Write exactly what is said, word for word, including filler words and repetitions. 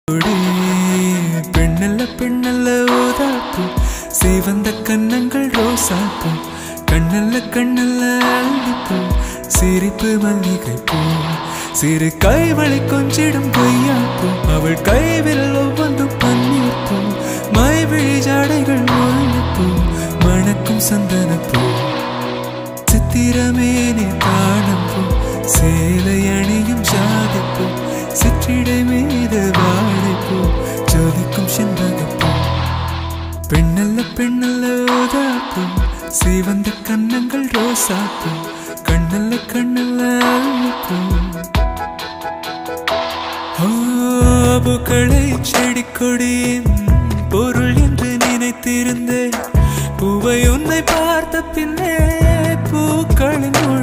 பெண்ணல்ல பெண்ணல்ல ஓதாப்பு சேவந்த கண்ணங்கள் ரோசாப்பு கண்ணல்ல கண்ணல்ல அள்ளிப்பூ சிரிப்பு மல்லிகை பூ சிறு கைவளை கொஞ்சிடும் பொய்யாப்பு அவள் கைவிரல் ஒவ்வொன்றும் பன்னீர் பூ மைவிழி ஜாடைகள் முல்லைப்பூ மணக்கும் சந்தனப்பூ சித்திரமேனே காணப்பூ சேலை அணியும் ஜாதிப்பூ சிற்றிடை மீது வாழைப்பூ ஜோதிக்கும் செண்பகப்பூ பெண்ணல்ல பெண்ணல்ல ஓதாப்பூ சேவந்த கண்ணங்கள் ரோசாப்பூ கண்ணல்ல கண்ணல்ல அள்ளிப்பூ பூக்களை செடி கொடியின் பொருள் என்று நினைத்திருந்தேன் பூவை உன்னை பார்த்த பின்னே பூக்களின்